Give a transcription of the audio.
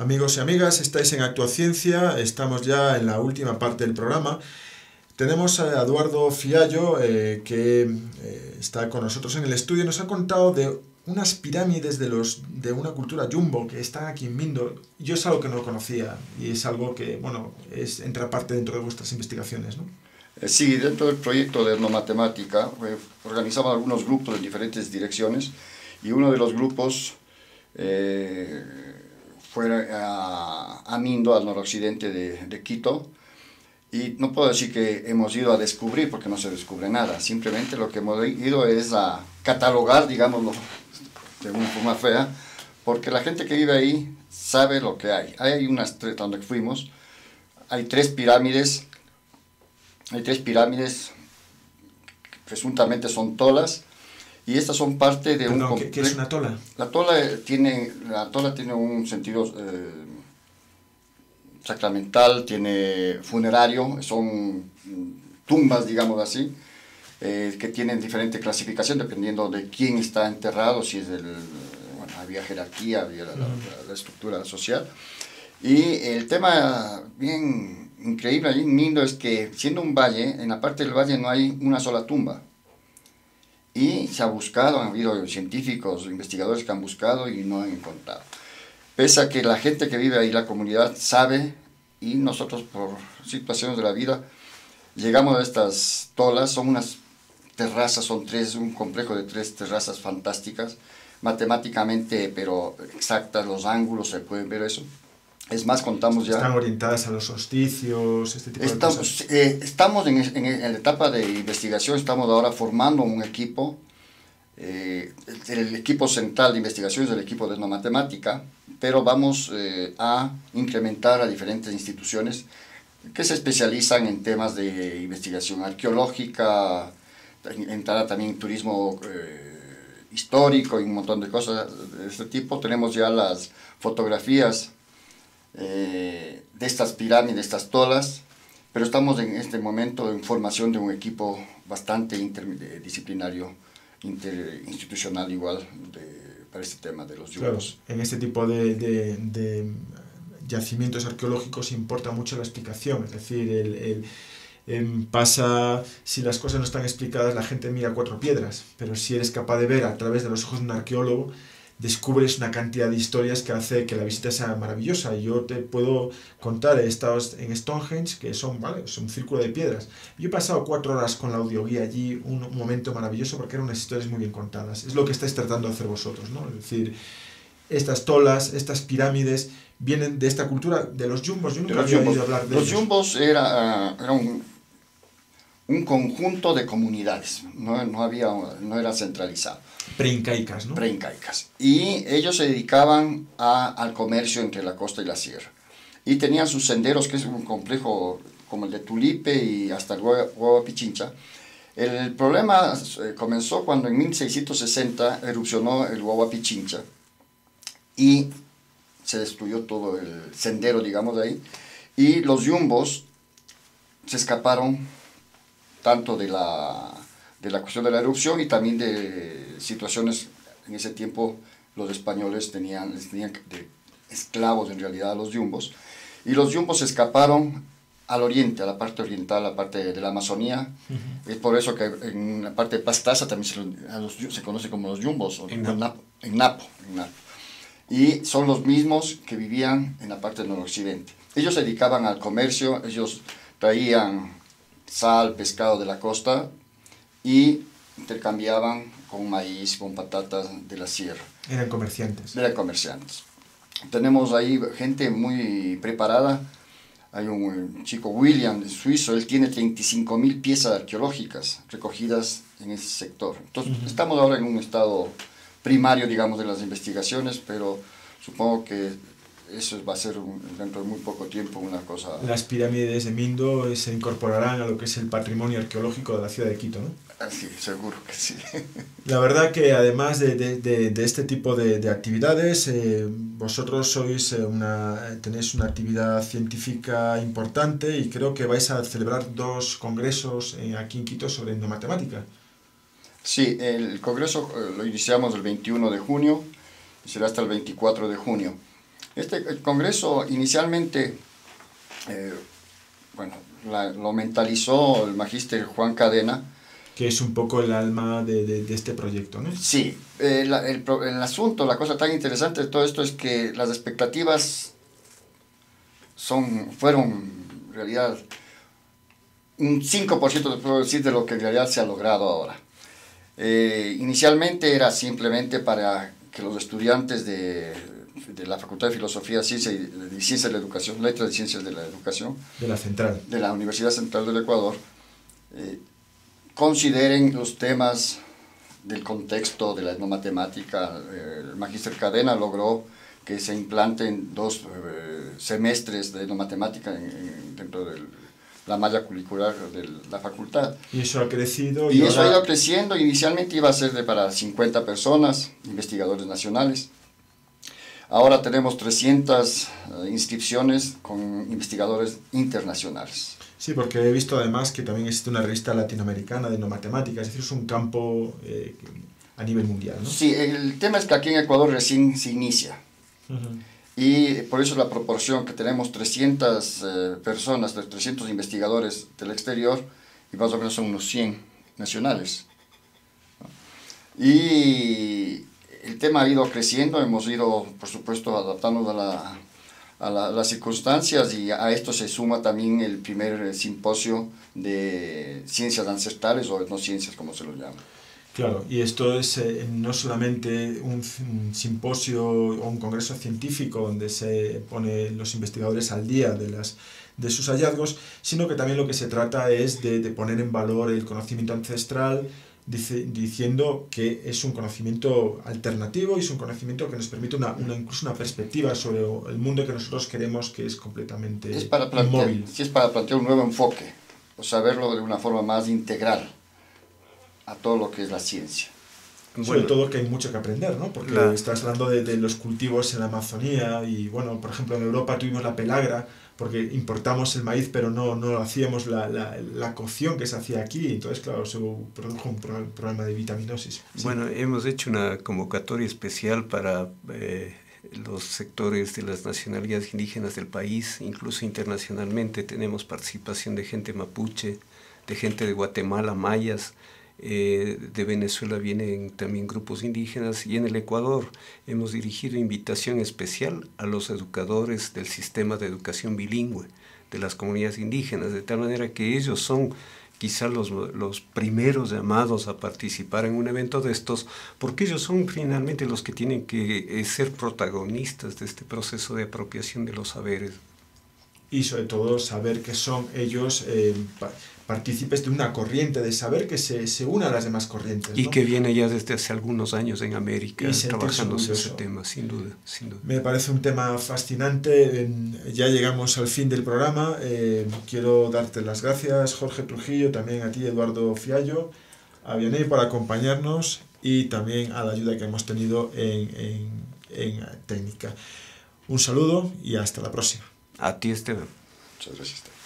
Amigos y amigas, estáis en Actuaciencia, estamos ya en la última parte del programa. Tenemos a Eduardo Fiallo, que está con nosotros en el estudio. Nos ha contado de unas pirámides de una cultura jumbo que están aquí en Mindo. Yo es algo que no conocía y es algo que, bueno, entra parte dentro de vuestras investigaciones, ¿no? Sí, dentro del proyecto de etnomatemática organizamos algunos grupos en diferentes direcciones y uno de los grupos fue a Mindo, al noroccidente de Quito, y no puedo decir que hemos ido a descubrir porque no se descubre nada, simplemente lo que hemos ido es a catalogar, digámoslo de una forma fea, porque la gente que vive ahí sabe lo que hay. Hay unas tres, donde fuimos, hay tres pirámides, presuntamente son tolas, y estas son parte de Perdón, ¿qué es una tola? La tola tiene un sentido sacramental, tiene funerario, son tumbas, digamos así, que tienen diferente clasificación dependiendo de quién está enterrado, si es bueno, había jerarquía, había la estructura social. Y el tema bien increíble allí en Mindo es que, siendo un valle, en la parte del valle no hay una sola tumba. Y se ha buscado, han habido científicos, investigadores que han buscado y no han encontrado. Pese a que la gente que vive ahí, la comunidad, sabe, y nosotros por situaciones de la vida, llegamos a estas tolas, son unas terrazas, un complejo de 3 terrazas fantásticas, matemáticamente, pero exactas, los ángulos, se pueden ver eso. Es más, contamos ya... Están orientadas a los solsticios, este tipo de cosas. Estamos en la etapa de investigación, estamos ahora formando un equipo, el equipo central de investigación es el equipo de etnomatemática, pero vamos a incrementar a diferentes instituciones que se especializan en temas de investigación arqueológica, entrará también turismo histórico y un montón de cosas de este tipo. Tenemos ya las fotografías de estas pirámides, de estas tolas, pero estamos en este momento en formación de un equipo bastante interdisciplinario, interinstitucional igual, para este tema de los yumbos. Claro, en este tipo de yacimientos arqueológicos importa mucho la explicación, es decir, pasa, si las cosas no están explicadas, la gente mira 4 piedras, pero si eres capaz de ver a través de los ojos de un arqueólogo, descubres una cantidad de historias que hace que la visita sea maravillosa. Yo te puedo contar, he estado en Stonehenge, que ¿vale? Es un círculo de piedras. Yo he pasado 4 horas con la audioguía allí, un momento maravilloso porque eran unas historias muy bien contadas. Es lo que estáis tratando de hacer vosotros, ¿no? Es decir, estas tolas, estas pirámides, vienen de esta cultura de los yumbos. Yo nunca había oído hablar de ellos. Los yumbos era un conjunto de comunidades, no era centralizado. Preincaicas, ¿no? Preincaicas. Y ellos se dedicaban al comercio entre la costa y la sierra. Y tenían sus senderos, que es un complejo como el de Tulipe y hasta el Huayllapichincha. El problema comenzó cuando en 1660 erupcionó el Huayllapichincha y se destruyó todo el sendero, digamos, de ahí. Y los yumbos se escaparon tanto de la cuestión de la erupción y también de situaciones. En ese tiempo los españoles les tenían de esclavos en realidad a los yumbos, y los yumbos se escaparon al oriente, a la parte oriental, a la parte de la Amazonía. Es por eso que en la parte de Pastaza también se conoce como los yumbos, en Napo. Y son los mismos que vivían en la parte del noroccidente. Ellos se dedicaban al comercio, ellos traían sal, pescado de la costa y intercambiaban con maíz, con patatas de la sierra. Eran comerciantes. Eran comerciantes. Tenemos ahí gente muy preparada. Hay un chico, William, suizo, él tiene 35.000 piezas arqueológicas recogidas en ese sector. Entonces, estamos ahora en un estado primario, digamos, de las investigaciones, pero supongo que eso va a ser dentro de muy poco tiempo una cosa... Las pirámides de Mindo se incorporarán a lo que es el patrimonio arqueológico de la ciudad de Quito, ¿no? Sí, seguro que sí. La verdad que además de este tipo de actividades, vosotros tenéis una actividad científica importante y creo que vais a celebrar 2 congresos aquí en Quito sobre etnomatemática. Sí, el congreso lo iniciamos el 21 de junio y será hasta el 24 de junio. El Congreso inicialmente, bueno, lo mentalizó el magíster Juan Cadena, que es un poco el alma de este proyecto, ¿no? Sí, el asunto, la cosa tan interesante de todo esto es que las expectativas fueron en realidad un 5%, puedo decir, de lo que en realidad se ha logrado ahora. Inicialmente era simplemente para que los estudiantes de la Facultad de Filosofía, Ciencia y Ciencias de la Educación, Letras de Ciencias de la Educación, de la Central, de la Universidad Central del Ecuador, consideren los temas del contexto de la etnomatemática. El magíster Cadena logró que se implanten 2 semestres de etnomatemática dentro de la malla curricular de la facultad. Y eso ha crecido. Y eso ha ido creciendo. Inicialmente iba a ser para 50 personas, investigadores nacionales. Ahora tenemos 300 inscripciones con investigadores internacionales. Sí, porque he visto además que también existe una revista latinoamericana de etnomatemática, es decir, es un campo a nivel mundial, ¿no? Sí, el tema es que aquí en Ecuador recién se inicia. Y por eso la proporción que tenemos 300 personas, 300 investigadores del exterior, y más o menos son unos 100 nacionales. Y el tema ha ido creciendo, hemos ido, por supuesto, adaptándonos a las circunstancias, y a esto se suma también el primer simposio de ciencias ancestrales o etnociencias, como se lo llama. Claro, y esto es no solamente un simposio o un congreso científico donde se pone los investigadores al día de sus hallazgos, sino que también lo que se trata es de poner en valor el conocimiento ancestral, diciendo que es un conocimiento alternativo y es un conocimiento que nos permite incluso una perspectiva sobre el mundo que nosotros queremos, que es completamente inmóvil. Sí, es para plantear un nuevo enfoque, o sea, verlo de una forma más integral a todo lo que es la ciencia. Sobre todo que hay mucho que aprender, ¿no? Porque claro, estás hablando de los cultivos en la Amazonía y, bueno, por ejemplo, en Europa tuvimos la pelagra, porque importamos el maíz, pero no hacíamos la cocción que se hacía aquí. Entonces, claro, se produjo un problema de vitaminosis. Sí. Bueno, hemos hecho una convocatoria especial para los sectores de las nacionalidades indígenas del país, incluso internacionalmente tenemos participación de gente mapuche, de gente de Guatemala, mayas. De Venezuela vienen también grupos indígenas, y en el Ecuador hemos dirigido invitación especial a los educadores del sistema de educación bilingüe de las comunidades indígenas, de tal manera que ellos son quizá los primeros llamados a participar en un evento de estos, porque ellos son finalmente los que tienen que ser protagonistas de este proceso de apropiación de los saberes. Y sobre todo saber que son ellos partícipes de una corriente de saber que se une a las demás corrientes, ¿no? Y que viene ya desde hace algunos años en América trabajándose ese tema, sin duda, sin duda. Me parece un tema fascinante. Ya llegamos al fin del programa. Quiero darte las gracias, Jorge Trujillo, también a ti, Eduardo Fiallo, a Vianney por acompañarnos y también a la ayuda que hemos tenido en técnica. Un saludo y hasta la próxima. A ti, Esteban. Muchas gracias, Esteban.